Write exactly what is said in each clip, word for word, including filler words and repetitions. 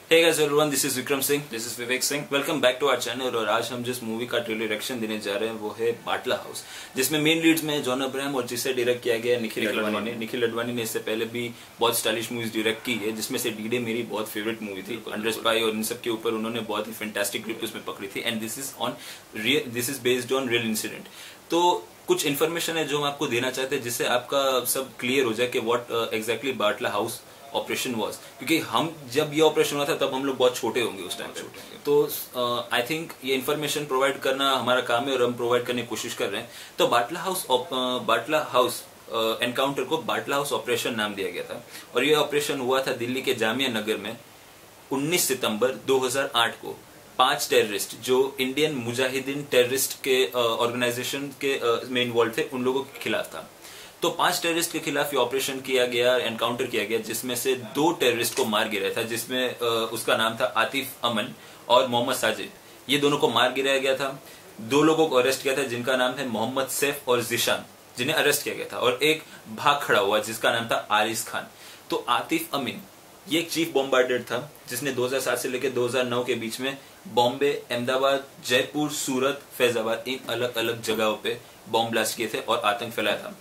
Hey guys everyone, this is Vikram Singh, this is Vivek Singh. Welcome back to our channel। और आज हम जिस movie का trailer reaction देने जा रहे हैं वो है बाटला हाउस, जिसमें मेन लीड्स में जॉन अब्राहम और जिसे डायरेक्ट किया गया निखिल अडवाणी ने। निखिल अडवाणी ने इससे पहले भी बहुत स्टाइलिश मूवीज डायरेक्ट की है, जिसमें से डी डे मेरी बहुत फेवरेट मूवी थी। अंडर स्पाई और इन सब के ऊपर उन्होंने बहुत ही फैंटास्टिक ग्रिप उसमें पकड़ी थी। And this is on this is based on real incident. तो कुछ इन्फॉर्मेशन है जो हम आपको देना चाहते हैं, जिससे आपका सब क्लियर हो जाए कि what exactly Batla House operation was. क्योंकि हम जब ये ऑपरेशन हुआ था तब हम लोग बहुत छोटे होंगे उस टाइम पे। तो आई uh, थिंक ये इन्फॉर्मेशन प्रोवाइड करना हमारा काम है और हम प्रोवाइड करने की कोशिश कर रहे हैं। तो बाटला हाउस बाटला हाउस एनकाउंटर को बाटला हाउस ऑपरेशन नाम दिया गया था और ये ऑपरेशन हुआ था दिल्ली के जामिया नगर में उन्नीस सितंबर दो हज़ार आठ को। पांच टेररिस्ट जो इंडियन मुजाहिदीन टेररिस्ट के ऑर्गेनाइजेशन uh, के uh, में इन्वॉल्व थे, उन लोगों के खिलाफ था। तो पांच टेररिस्ट के खिलाफ ये ऑपरेशन किया गया, एनकाउंटर किया गया, जिसमें से दो टेररिस्ट को मार गिराया था, जिसमें उसका नाम था आतिफ अमन और मोहम्मद साजिद। ये दोनों को मार गिराया गया था। दो लोगों को अरेस्ट किया था जिनका नाम था मोहम्मद सैफ और जिशान, जिन्हें अरेस्ट किया गया था। और एक भाग खड़ा हुआ जिसका नाम था आरिस खान। तो आतिफ अमीन ये एक चीफ बॉम्बार्डर था जिसने दो हज़ार सात से लेकर दो हज़ार नौ के बीच में बॉम्बे, अहमदाबाद, जयपुर, सूरत, फैजाबाद इन अलग अलग जगहों पे बॉम्ब ब्लास्ट किए थे और आतंक फैलाया था।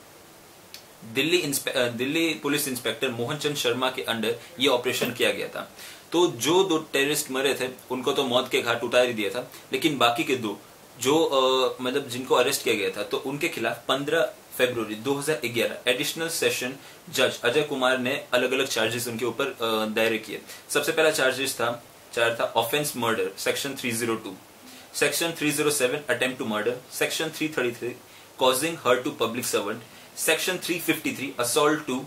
दिल्ली दिल्ली पुलिस इंस्पेक्टर मोहन चंद शर्मा के अंडर ये ऑपरेशन किया गया था। तो जो दो टेररिस्ट मरे थे उनको तो मौत के घाट उतार ही दिया था, लेकिन बाकी के दो जो आ, मतलब जिनको अरेस्ट किया गया था, तो उनके खिलाफ पंद्रह फरवरी दो हज़ार ग्यारह एडिशनल सेशन जज अजय कुमार ने अलग अलग चार्जेस उनके ऊपर दायर किए। सबसे पहला चार्जेस था चार था ऑफेंस मर्डर सेक्शन तीन सौ दो, सेक्शन तीन सौ सात अटेम्प्ट टू मर्डर, सेक्शन तीन सौ तैंतीस causing hurt to public servant, Section three fifty-three assault to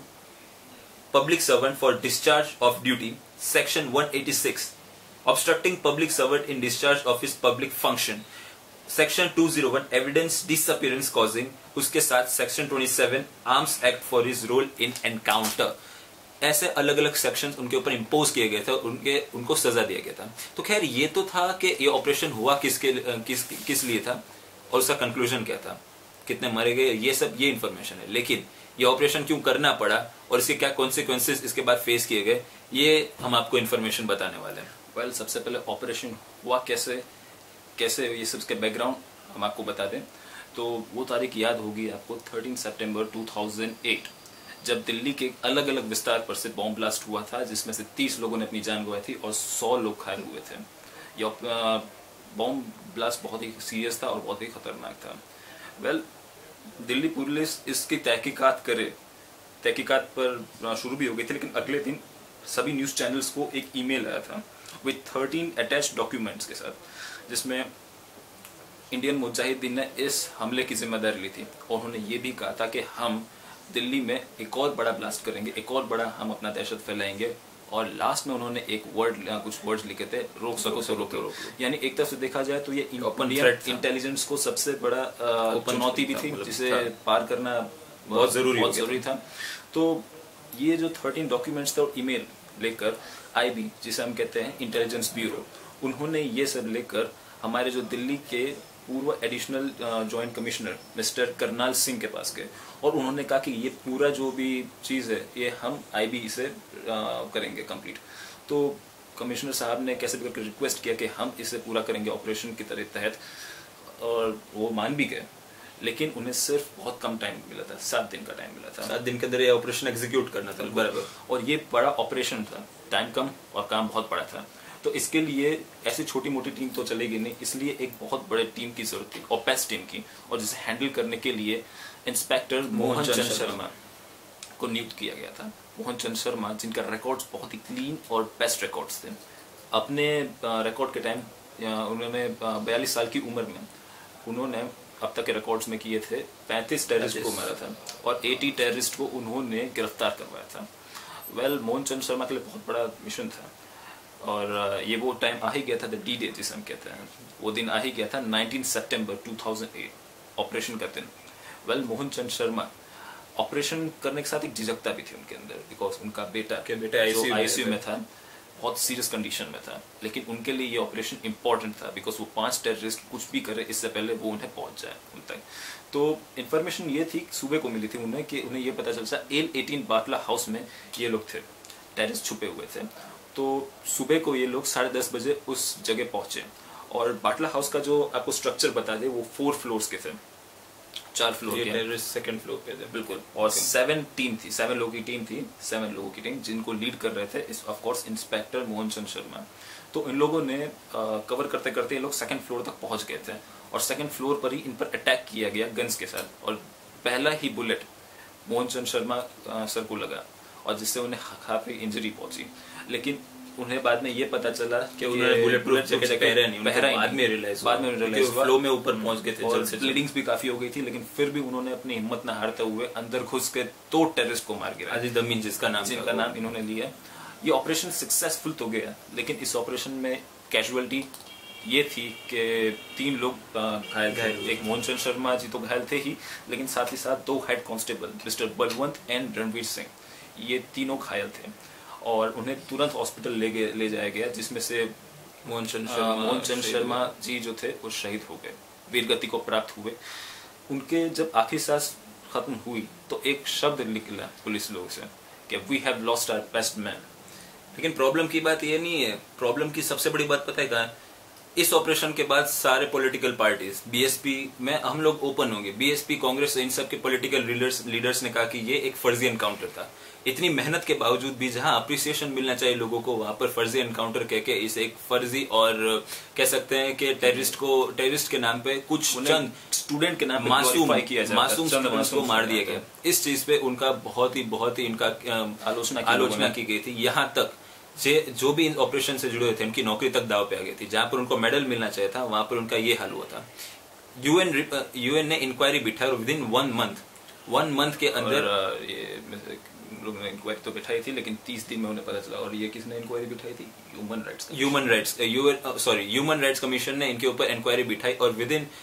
public servant for discharge of duty, Section one eighty-six obstructing public servant in discharge of his public function, Section two oh one evidence disappearance causing, उसके साथ Section twenty-seven arms act for his role in encounter। ऐसे अलग अलग sections उनके ऊपर impose किए गए थे, उनके उनको सजा दिया गया था। तो खैर ये तो था कि ये ऑपरेशन हुआ किसके किस किस लिए था और उसका कंक्लूजन क्या था, कितने मरे गए, ये सब ये इन्फॉर्मेशन है। लेकिन ये ऑपरेशन क्यों करना पड़ा और इसके क्या कॉन्सिक्वेंसेस इसके बाद फेस किए गए, ये हम आपको इन्फॉर्मेशन बताने वाले हैं। वेल well, सबसे पहले ऑपरेशन हुआ कैसे कैसे ये सब के बैकग्राउंड हम आपको बता दें। तो वो तारीख याद होगी आपको तेरह सितंबर दो हज़ार आठ, जब दिल्ली के अलग अलग विस्तार पर से बॉम्ब ब्लास्ट हुआ था, जिसमें से तीस लोगों ने अपनी जान गंवाई थी और सौ लोग घायल हुए थे। यह बॉम्ब ब्लास्ट बहुत ही सीरियस था और बहुत ही खतरनाक था। वेल well, दिल्ली पुलिस इसकी तहकीकात करे तहकीकात पर शुरू भी हो गई थी, लेकिन अगले दिन सभी न्यूज चैनल्स को एक ईमेल आया था विथ तेरह अटैच्ड डॉक्यूमेंट्स के साथ, जिसमें इंडियन मुजाहिदीन ने इस हमले की जिम्मेदारी ली थी और उन्होंने ये भी कहा था कि हम दिल्ली में एक और बड़ा ब्लास्ट करेंगे, एक और बड़ा हम अपना दहशत फैलाएंगे। और लास्ट में उन्होंने एक वर्ड कुछ वर्ड्स लिखे थे, रोक सको सो रोको। यानी एक तरफ से देखा जाए तो ये इंटेलिजेंस को सबसे बड़ा चुनौती भी थी, जिसे पार करना बहुत जरूरी बहुत जरूरी था। तो ये जो तेरह डॉक्यूमेंट्स थे और ईमेल लेकर आईबी, जिसे हम कहते हैं इंटेलिजेंस ब्यूरो, उन्होंने ये सब लेकर हमारे जो दिल्ली के पूर्व additional joint commissioner mister Karnal Singh के पास गए और उन्होंने कहा कि ये पूरा जो भी चीज़ है ये हम आईबी से करेंगे कंप्लीट। तो कमिश्नर साहब ने कैसे भी करके रिक्वेस्ट किया कि हम इसे पूरा करेंगे ऑपरेशन की तरह तहत, और वो मान भी गए। लेकिन उन्हें सिर्फ बहुत कम टाइम मिला था, सात दिन का टाइम मिला था। सात दिन के अंदर ये ऑपरेशन एग्जीक्यूट करना था बराबर। और ये बड़ा ऑपरेशन था, टाइम कम और काम बहुत बड़ा था। तो इसके लिए ऐसी छोटी मोटी टीम तो चलेगी नहीं, इसलिए एक बहुत बड़े टीम की जरूरत थी, ओपेस टीम की। और जिसे हैंडल करने के लिए इंस्पेक्टर मोहन चंद शर्मा को नियुक्त किया गया था। मोहन चंद शर्मा जिनका रिकॉर्ड्स बहुत ही क्लीन और बेस्ट रिकॉर्ड्स थे। अपने रिकॉर्ड के टाइम उन्होंने बयालीस साल की उम्र में उन्होंने अब तक के रिकॉर्ड्स में किए थे पैंतीस टेररिस्ट को मारा था और अस्सी टेररिस्ट को उन्होंने गिरफ्तार करवाया था। वेल well, मोहन चंद शर्मा के लिए बहुत बड़ा मिशन था और ये वो टाइम आ ही गया था, द डी डे जिसे हम कहते हैं, वो दिन आ ही गया था उन्नीस सितंबर दो हज़ार आठ ऑपरेशन का दिन। Well well, Mohan Chand Sharma operation करने के साथ एक झिझकता भी थी उनके अंदर, बिकॉज उनका बेटा के बेटा आईसीयू में था, बहुत सीरियस कंडीशन में था। लेकिन उनके लिए ये ऑपरेशन इंपॉर्टेंट था बिकॉज वो पांच टेररिस्ट कुछ भी करे इससे पहले वो उन्हें पहुंच जाए उन तक। तो इन्फॉर्मेशन ये थी, सुबह को मिली थी उन्हें कि उन्हें ये पता चलता एल अठारह बाटला हाउस में ये लोग थे, टेररिस्ट छुपे हुए थे तो सुबह को ये लोग साढ़े दस बजे उस जगह पहुंचे और बाटला हाउस का जो आपको स्ट्रक्चर बता दे वो फोर फ्लोर्स के थे, चार फ्लोर के, टेररिस्ट सेकंड फ्लोर पे थे बिल्कुल। और सेवन टीम थी, सेवन लोगों की टीम थी, सेवन लोगों की टीम जिनको लीड कर रहे थे of course inspector Mohan Chand Sharma. तो इन लोगों ने कवर करते करते ये लोग सेकंड फ्लोर तक पहुंच गए थे और सेकंड फ्लोर पर ही इन पर अटैक किया गया गन्स के साथ और पहला ही बुलेट मोहन चंद शर्मा सर को लगा और जिससे उन्हें काफी इंजरी पहुंची। लेकिन उन्हें बाद में ये पता चला कि उन्होंने बुलेट प्रूफ जगह पहरा नहीं, पहरा बाद में रियलाइज बाद में रियलाइज हुआ, फ्लो में ऊपर पहुंच गए थे, जल्द से ब्लीडिंग्स भी काफी हो गई थी। लेकिन फिर भी उन्होंने अपनी हिम्मत न हारते हुए अंदर घुस के दो टेररिस्ट को मार गिरा, अजीज अमीन जिसका नाम जिनका नाम इन्होंने लिया। ये ऑपरेशन सक्सेसफुल तो गया, लेकिन इस ऑपरेशन में कैजुअलिटी ये थी कि तीन लोग घायल थे। एक मोहन चंद शर्मा जी तो घायल थे ही, लेकिन साथ ही साथ दो head constable mister Balwant and Ranveer Singh, ये तीनों घायल थे और उन्हें तुरंत हॉस्पिटल ले गए ले जाया गया, जिसमें से मोहन चंद शर्मा मोहन चंद शर्मा जी जो थे वो शहीद हो गए, वीरगति को प्राप्त हुए। उनके जब आखिरी सांस खत्म हुई तो एक शब्द निकला पुलिस लोगों से कि we have lost our best man. लेकिन प्रॉब्लम की बात ये नहीं है, प्रॉब्लम की सबसे बड़ी बात पता है क्या है? इस ऑपरेशन के बाद सारे पॉलिटिकल पार्टीज बीएसपी में हम लोग ओपन होंगे, बीएसपी कांग्रेस इन सब के पॉलिटिकल लीडर्स लीडर्स ने कहा कि ये एक फर्जी एनकाउंटर था। इतनी मेहनत के बावजूद भी जहां अप्रिसिएशन मिलना चाहिए लोगों को, वहां पर फर्जी एनकाउंटर कह के इसे एक फर्जी और कह सकते हैं कि टेररिस्ट को टेररिस्ट के नाम पे कुछ चंद स्टूडेंट के नाम मासूम मासूम स्टूडेंट्स को मार दिया गया। इस चीज पे उनका बहुत ही बहुत ही इनका आलोचना आलोचना की गई थी। यहाँ तक जो भी इन ऑपरेशन से जुड़े हुए थे उनकी नौकरी तक दाव पे आ गई थी। जहां पर उनको मेडल मिलना चाहिए था वहां पर उनका ये हाल हुआ था। यूएन यूएन ने इंक्वायरी बिठाई और within one month one month के अंदर ये लोग ने इंक्वायरी तो बिठाई थी, लेकिन तीस दिन में उन्हें पता चला। और ये किसने इंक्वायरी बिठाई थी? Human rights human rights UN sorry human rights commission ने इनके ऊपर इंक्वायरी बिठाई और विद इन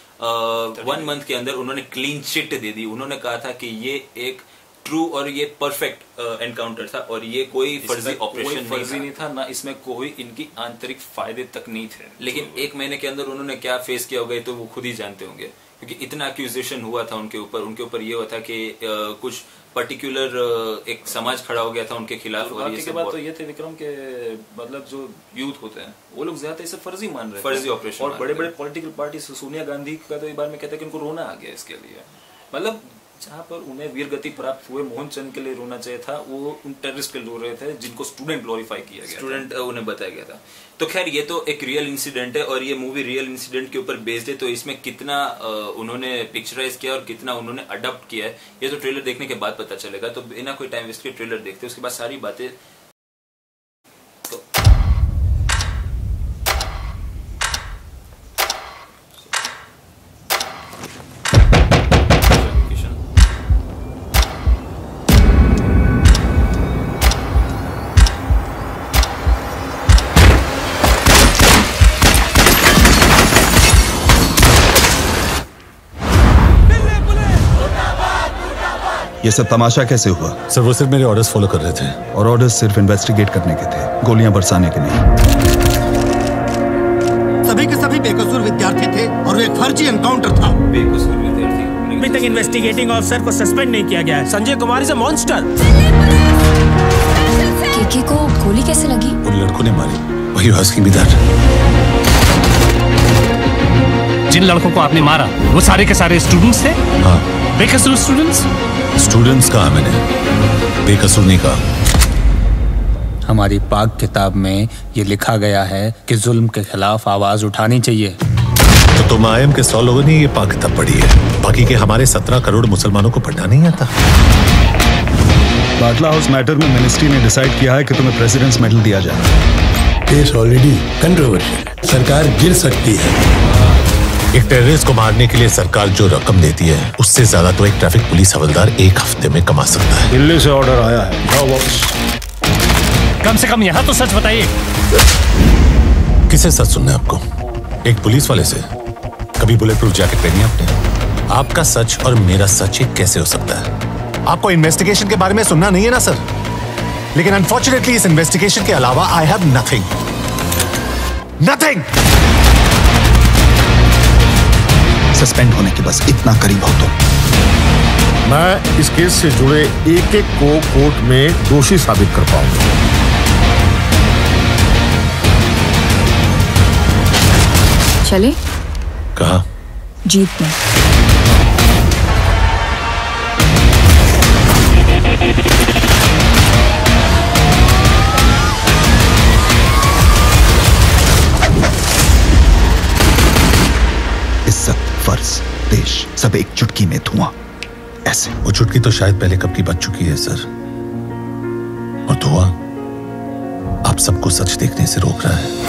वन मंथ के अंदर उन्होंने क्लीन चिट दे दी। उन्होंने कहा था कि ये एक ट्रू और ये परफेक्ट एनकाउंटर uh, था और ये कोई फर्जी ऑपरेशन फर्जी नहीं था, ना इसमें कोई इनकी आंतरिक फायदे तक नहीं थे। लेकिन तो, एक महीने के अंदर उन्होंने क्या फेस किया होगा तो वो खुद ही जानते होंगे, क्योंकि इतना एक्यूजेशन हुआ था उनके ऊपर उनके ऊपर ये हुआ था कि uh, कुछ पर्टिकुलर uh, एक समाज खड़ा हो गया था उनके खिलाफ। और ये के बाद तो ये थे विक्रम के मतलब जो यूथ होते हैं वो लोग ज्यादा इसे फर्जी मान रहे फर्जी ऑपरेशन। और बड़े बड़े पॉलिटिकल पार्टी सोनिया गांधी का तो एक बार में कहते हैं कि उनको रोना आ गया इसके लिए। मतलब जहां पर उन्हें वीरगति प्राप्त हुए मोहन चंद के लिए रोना चाहिए था, वो उन टेररिस्ट के लिए रो रहे थे जिनको स्टूडेंट ग्लोरीफाई किया गया स्टूडेंट उन्हें बताया गया था। तो खैर ये तो एक रियल इंसिडेंट है और ये मूवी रियल इंसिडेंट के ऊपर बेस्ड है, तो इसमें कितना उन्होंने पिक्चराइज किया और कितना उन्होंने अडॉप्ट किया है ये तो ट्रेलर देखने के बाद पता चलेगा। तो बिना कोई टाइम वेस्ट के ट्रेलर देखते हैं, उसके बाद सारी बातें ये सब तमाशा कैसे हुआ? सर वो सिर्फ मेरे ऑर्डर्स फॉलो कर रहे थे। और ऑर्डर्स सिर्फ इन्वेस्टिगेट करने के थे, गोलियां बरसाने के नहीं। सभी के सभी बेकसूर विद्यार्थी थे और वो एक फर्जी एनकाउंटर था। बेकसूर विद्यार्थी। अभी तक इन्वेस्टिगेटिंग ऑफिसर को सस्पेंड नहीं किया गया है। Sanjay Kumar is a monster. KK को गोली कैसे लगी? उन लड़कों ने मारी। Why you asking me that? जिन लड़कों को आपने मारा वो सारे के सारे स्टूडेंट्स थे? हाँ। बेकसूर स्टूडेंट्स? स्टूडेंट्स कहा मैंने, बेकसूर नहीं कहा। हमारी पाक किताब में ये लिखा गया है कि जुल्म के खिलाफ आवाज उठानी चाहिए। तो तुम आयम के सौ लोगों ने ये पाक किताब पढ़ी है, बाकी के हमारे सत्रह करोड़ मुसलमानों को पढ़ना नहीं आता। बाटला हाउस मैटर में मिनिस्ट्री ने डिसाइड किया है कि तुम्हें प्रेसिडेंट्स मेडल दिया जाए। केस ऑलरेडी कंट्रोवर्शियल, सरकार गिर सकती है। एक टेररिस्ट को मारने के लिए सरकार जो रकम देती है उससे ज्यादा तो एक ट्रैफिक पुलिस हवलदार एक हफ्ते में कमा सकता है। दिल्ली से ऑर्डर आया है, जाओ वापस। कम से कम यहाँ तो सच बताइए। किसे सच सुनना है आपको? एक पुलिस वाले से? कभी बुलेट प्रूफ जैकेट पहनी आपने? आपका सच और मेरा सच एक कैसे हो सकता है? आपको इन्वेस्टिगेशन के बारे में सुनना नहीं है ना सर? लेकिन अनफॉर्चुनेटली इस इन्वेस्टिगेशन के अलावा I have nothing nothing. Suspend होने के बस इतना करीब हो तुम। मैं इस केस से जुड़े एक एक को कोर्ट में दोषी साबित कर पाऊंगा। चले कहा? जीत में। इज्जत, फर्ज, देश सब एक चुटकी में धुआं। ऐसे वो चुटकी तो शायद पहले कब की बच चुकी है सर, और धुआं आप सबको सच देखने से रोक रहा है।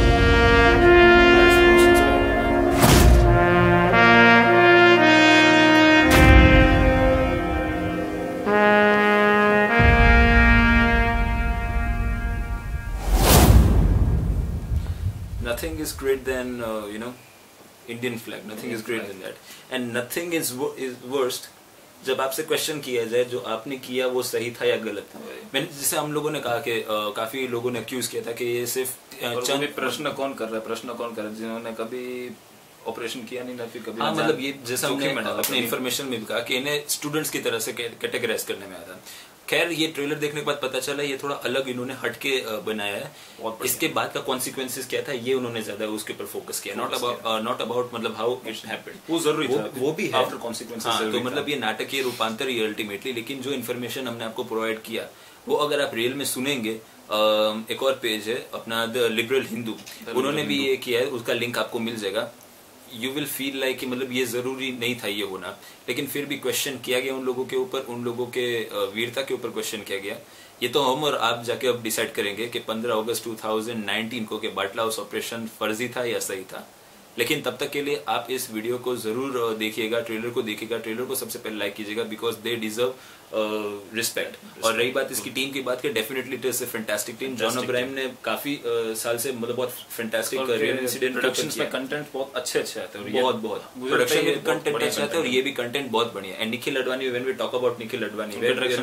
Nothing is great than uh, you know Indian flag. Nothing is greater than that, and nothing is wo- is worst जब आपसे क्वेश्चन किया जाए जो आपने किया वो सही था या गलत था। मैंने जैसे हम लोगों ने कहा कि uh, काफी लोगों ने अक्यूज किया था कि ये सिर्फ uh, चंद प्रश्न कौन कर रहा है प्रश्न कौन कर रहा है जिन्होंने कभी ऑपरेशन किया नहीं ना फिर कभी हाँ मतलब ये जैसा हमने अपने इन्फॉर्मेशन में भी कहा कि इन्हें स्टूडेंट्स की तरह से कैटेगराइज करने में आया था। खैर ये ट्रेलर देखने के बाद पता चला ये थोड़ा अलग इन्होंने हटके बनाया है। इसके बाद का कॉन्सिक्वेंसेस क्या था ये उन्होंने ज्यादा उसके ऊपर फोकस किया, नॉट अबाउट नॉट अबाउट मतलब हाउ इट हैपेंड। वो जरूरी था, वो भी है आफ्टर कॉन्सिक्वेंसेस। हाँ, तो मतलब ये नाटकीय रूपांतर ही अल्टीमेटली, लेकिन जो इन्फॉर्मेशन हमने आपको प्रोवाइड किया वो अगर आप रियल में सुनेंगे, एक और पेज है अपना द लिबरल हिंदू, उन्होंने भी ये किया है, उसका लिंक आपको मिल जाएगा। यू विल फील लाइक कि मतलब ये जरूरी नहीं था ये होना, लेकिन फिर भी क्वेश्चन किया गया उन लोगों के ऊपर, उन लोगों के वीरता के ऊपर क्वेश्चन किया गया। ये तो हम और आप जाके अब डिसाइड करेंगे कि पंद्रह अगस्त दो हज़ार उन्नीस को कि बाटला हाउस ऑपरेशन फर्जी था या सही था। लेकिन तब तक के लिए आप इस वीडियो को जरूर देखिएगा, ट्रेलर को देखिएगा, ट्रेलर को सबसे पहले लाइक कीजिएगा बिकॉज दे डिजर्व रिस्पेक्ट। और रही बात इसकी टीम की बात की, definitely it is a fantastic team. John Abraham ने काफी uh, साल से मतलब बहुत फैंटास्टिक रियल इंसिडेंट प्रोडक्शंस में कंटेंट बहुत अच्छे अच्छे आते हैं, बहुत बहुत प्रोडक्शन में कंटेंट अच्छा आता है और ये भी कंटेंट बहुत बढ़िया। And Nikhil Advani, when we talk about Nikhil Advani,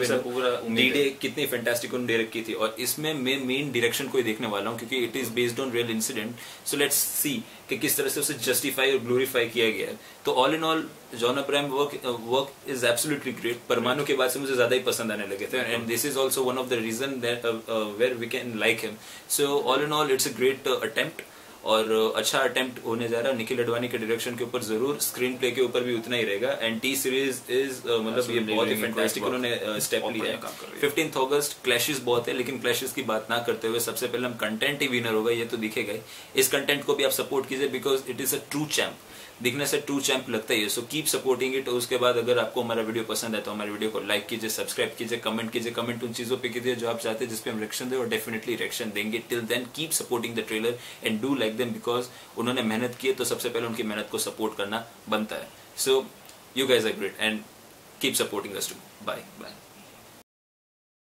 D कितनी फैंटास्टिक उन्होंने डायरेक्ट की थी, और इसमें मैं मेन डायरेक्शन को ही देखने वाला हूँ क्योंकि it is based on real incident. So let's see कि किस तरह से उसे जस्टिफाई और ग्लोरीफाई किया गया है। तो all in all John Abraham work work is absolutely great. Parmanu के बाद से मुझे ज्यादा ही पसंद आने लगे थे, and this is also one of the reason where we can like him. So all in all it's a great attempt, और uh, अच्छा अटेम्प्ट होने जा रहा है। निखिल अडवाणी के डायरेक्शन के ऊपर जरूर, स्क्रीन प्ले के ऊपर भी उतना ही रहेगा। एंड टी सीरीज इज मतलब ये बहुत ही फैंटास्टिक उन्होंने स्टेप uh, लिया है। फिफ्टींथ अगस्त क्लैशेस बहुत है, लेकिन क्लैशेस की बात ना करते हुए सबसे पहले हम कंटेंट ही विनर होगा ये तो दिखेगा ही। इस कंटेंट को भी आप सपोर्ट कीजिए because it is a true champ, दिखने से ट्रू चैंप लगता ही है। So keep supporting it. उसके बाद अगर आपको हमारा वीडियो पसंद है तो हमारे वीडियो को लाइक कीजिए, सब्सक्राइब कीजिए, कमेंट कीजिए। कमेंट उन चीजों पे कीजिए जो आप चाहते हैं जिसपे हम रिएक्शन दें, और डेफिनेटली रिएक्शन देंगे। Till then keep supporting the trailer and do like them because उन्होंने मेहनत की है, तो सबसे पहले उनकी मेहनत को सपोर्ट करना बनता है। So you guys are great and keep supporting us too. Bye bye.